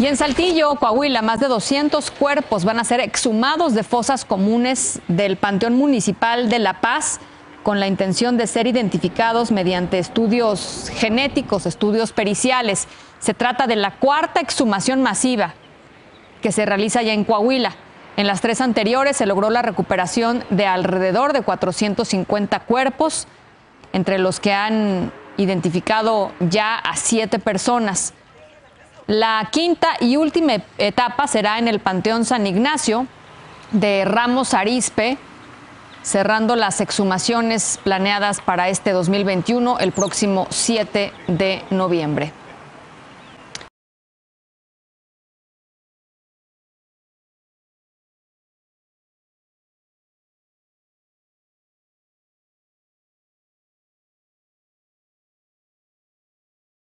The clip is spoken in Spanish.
Y en Saltillo, Coahuila, más de 200 cuerpos van a ser exhumados de fosas comunes del Panteón Municipal de La Paz con la intención de ser identificados mediante estudios genéticos, estudios periciales. Se trata de la cuarta exhumación masiva que se realiza ya en Coahuila. En las 3 anteriores se logró la recuperación de alrededor de 450 cuerpos, entre los que han identificado ya a 7 personas. La quinta y última etapa será en el Panteón San Ignacio de Ramos Arizpe, cerrando las exhumaciones planeadas para este 2021, el próximo 7 de noviembre.